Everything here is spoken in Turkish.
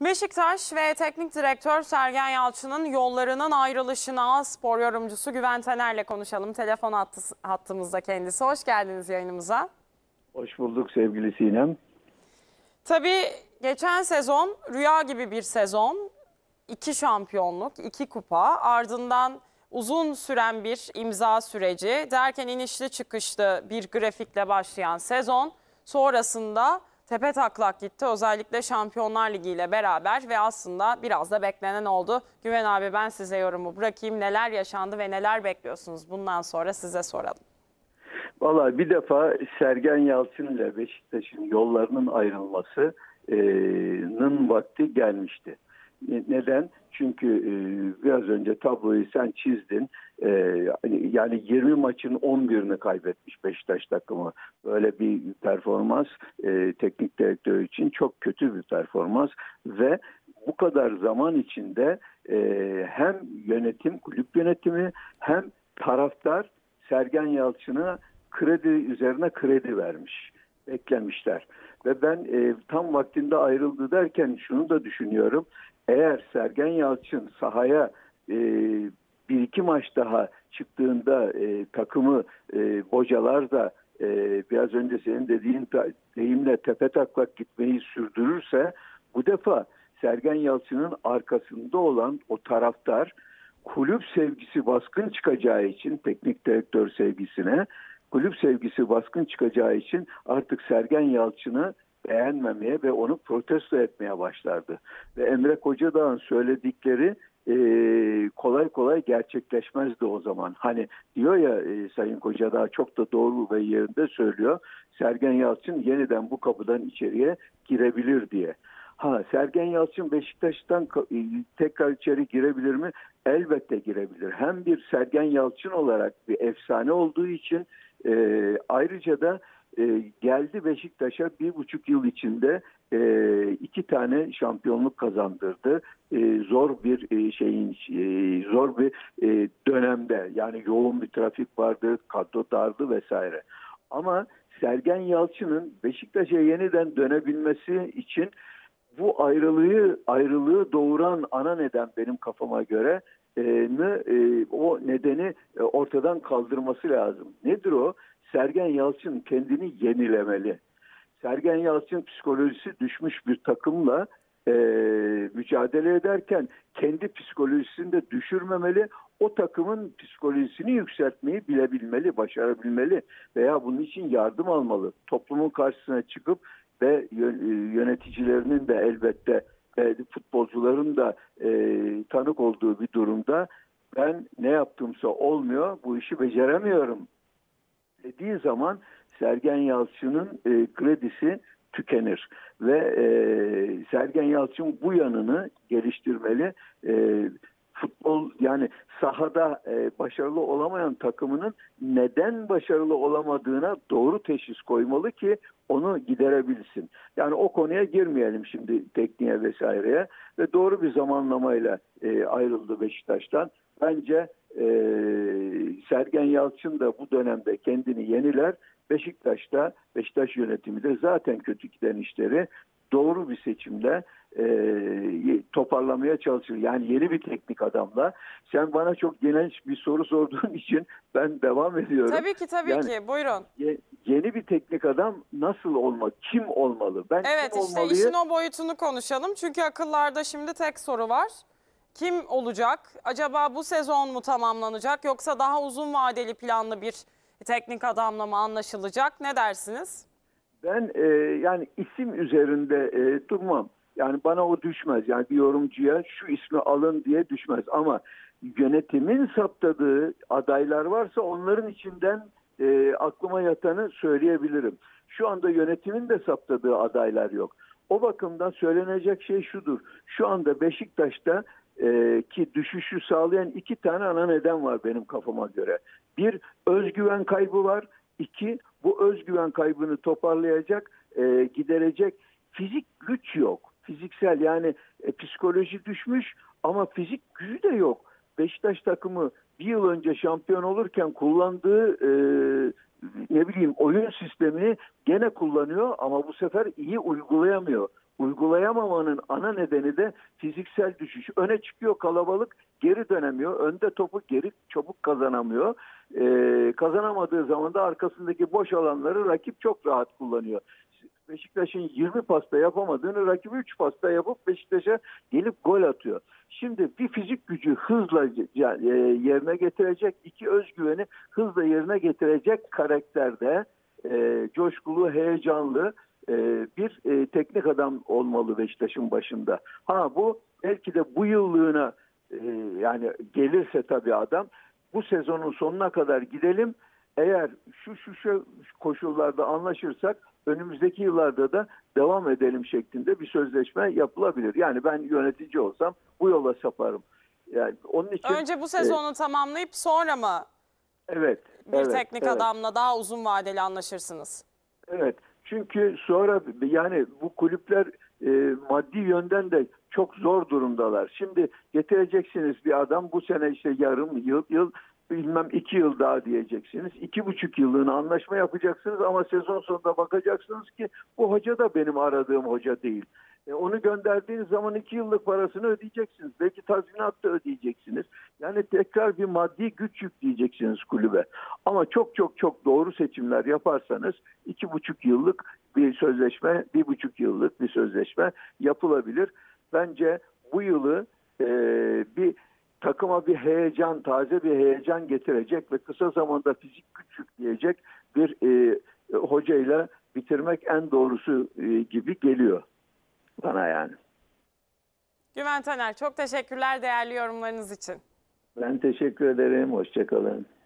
Beşiktaş ve teknik direktör Sergen Yalçın'ın yollarının ayrılışına spor yorumcusu Güven Taner'le konuşalım. Telefon hattımızda kendisi. Hoş geldiniz yayınımıza. Hoş bulduk sevgili Sinem. Tabii geçen sezon rüya gibi bir sezon. 2 şampiyonluk, 2 kupa, ardından uzun süren bir imza süreci derken inişli çıkışlı bir grafikle başlayan sezon sonrasında tepetaklak gitti. Özellikle Şampiyonlar Ligi ile beraber ve aslında biraz da beklenen oldu. Güven abi, ben size yorumu bırakayım. Neler yaşandı ve neler bekliyorsunuz? Bundan sonra size soralım. Vallahi bir defa Sergen Yalçın ile Beşiktaş'ın yollarının ayrılmasının vakti gelmişti. Neden? Çünkü biraz önce tabloyu sen çizdin. Yani 20 maçın 11'ini kaybetmiş Beşiktaş takımı. Böyle bir performans teknik direktör için çok kötü bir performans ve bu kadar zaman içinde hem yönetim, kulüp yönetimi hem taraftar Sergen Yalçın'a kredi üzerine kredi vermiş, beklemişler. Ve ben tam vaktinde ayrıldı derken şunu da düşünüyorum. Eğer Sergen Yalçın sahaya bir iki maç daha çıktığında takımı bocalar da biraz önce senin dediğin deyimle tepetaklak gitmeyi sürdürürse, bu defa Sergen Yalçın'ın arkasında olan o taraftar kulüp sevgisi baskın çıkacağı için, teknik direktör sevgisine kulüp sevgisi baskın çıkacağı için artık Sergen Yalçın'ı beğenmemeye ve onu protesto etmeye başlardı. Ve Emre Kocadağ'ın söyledikleri kolay kolay gerçekleşmezdi o zaman. Hani diyor ya Sayın Kocadağ çok da doğru ve yerinde söylüyor. Sergen Yalçın yeniden bu kapıdan içeriye girebilir diye. Sergen Yalçın Beşiktaş'tan tekrar içeri girebilir mi? Elbette girebilir. Hem bir Sergen Yalçın olarak bir efsane olduğu için ayrıca da geldi Beşiktaş'a 1,5 yıl içinde 2 tane şampiyonluk kazandırdı. Zor bir dönemde, yani yoğun bir trafik vardı, kadro dardı vesaire. Ama Sergen Yalçın'ın Beşiktaş'a yeniden dönebilmesi için bu ayrılığı doğuran ana neden benim kafama göre o nedeni ortadan kaldırması lazım. Nedir o? Sergen Yalçın kendini yenilemeli. Sergen Yalçın psikolojisi düşmüş bir takımla mücadele ederken kendi psikolojisini de düşürmemeli. O takımın psikolojisini yükseltmeyi bilebilmeli, başarabilmeli veya bunun için yardım almalı. Toplumun karşısına çıkıp ve yöneticilerinin de elbette futbolcuların da tanık olduğu bir durumda ben ne yaptımsa olmuyor, bu işi beceremiyorum dediği zaman Sergen Yalçın'ın kredisi tükenir ve Sergen Yalçın bu yanını geliştirmeli. Futbol, yani sahada başarılı olamayan takımının neden başarılı olamadığına doğru teşhis koymalı ki onu giderebilsin. Yani o konuya girmeyelim şimdi, tekniğe vesaireye, ve doğru bir zamanlamayla ayrıldı Beşiktaş'tan. Bence Sergen Yalçın da bu dönemde kendini yeniler. Beşiktaş yönetimi de zaten kötü giden işleri doğru bir seçimle toparlamaya çalışır. Yani yeni bir teknik adamla. Sen bana çok genel bir soru sorduğun için ben devam ediyorum. Tabii ki. Buyurun. Yeni bir teknik adam nasıl olmalı? Kim olmalı? Evet, kim işte olmalıyı... işin o boyutunu konuşalım. Çünkü akıllarda şimdi tek soru var. Kim olacak? Acaba bu sezon mu tamamlanacak, yoksa daha uzun vadeli planlı bir teknik adamla mı anlaşılacak? Ne dersiniz? Ben yani isim üzerinde durmam. Yani bana o düşmez. Yani bir yorumcuya şu ismi alın diye düşmez. Ama yönetimin saptadığı adaylar varsa onların içinden aklıma yatanı söyleyebilirim. Şu anda yönetimin de saptadığı adaylar yok. O bakımdan söylenecek şey şudur. Şu anda Beşiktaş'ta ki düşüşü sağlayan 2 tane ana neden var benim kafama göre. Bir, özgüven kaybı var. 2, bu özgüven kaybını toparlayacak, giderecek fizik güç yok. Fiziksel, yani psikoloji düşmüş ama fizik gücü de yok. Beşiktaş takımı bir yıl önce şampiyon olurken kullandığı oyun sistemini gene kullanıyor ama bu sefer iyi uygulayamıyor. uygulayamamanın ana nedeni de fiziksel düşüş. Öne çıkıyor kalabalık, geri dönemiyor. Önde topu geri çabuk kazanamıyor. Kazanamadığı zaman da arkasındaki boş alanları rakip çok rahat kullanıyor. Beşiktaş'ın 20 pasta yapamadığını rakibi 3 pasta yapıp Beşiktaş'a gelip gol atıyor. Şimdi bir fizik gücü hızla yerine getirecek, iki özgüveni hızla yerine getirecek karakterde coşkulu, heyecanlı bir teknik adam olmalı Beşiktaş'ın başında. Bu belki de bu yıllığına yani gelirse tabii adam bu sezonun sonuna kadar gidelim. Eğer şu koşullarda anlaşırsak önümüzdeki yıllarda da devam edelim şeklinde bir sözleşme yapılabilir. Yani ben yönetici olsam bu yola saparım. Yani onun için Önce bu sezonu tamamlayıp sonra mı evet, bir teknik adamla daha uzun vadeli anlaşırsınız? Evet. Çünkü sonra yani bu kulüpler maddi yönden de çok zor durumdalar. Şimdi getireceksiniz bir adam bu sene işte yarım yıl bilmem 2 yıl daha diyeceksiniz. 2,5 yıllığına anlaşma yapacaksınız ama sezon sonunda bakacaksınız ki bu hoca da benim aradığım hoca değil. Onu gönderdiğiniz zaman 2 yıllık parasını ödeyeceksiniz. Belki tazminat da ödeyeceksiniz. Yani tekrar bir maddi güç yükleyeceksiniz kulübe. Ama çok çok çok doğru seçimler yaparsanız 2,5 yıllık bir sözleşme, 1,5 yıllık bir sözleşme yapılabilir. Bence bu yılı bir takıma bir heyecan, taze bir heyecan getirecek ve kısa zamanda fizik güç yükleyecek bir hocayla bitirmek en doğrusu gibi geliyor bana yani. Güven Taner, çok teşekkürler değerli yorumlarınız için. Ben teşekkür ederim. Hoşça kalın.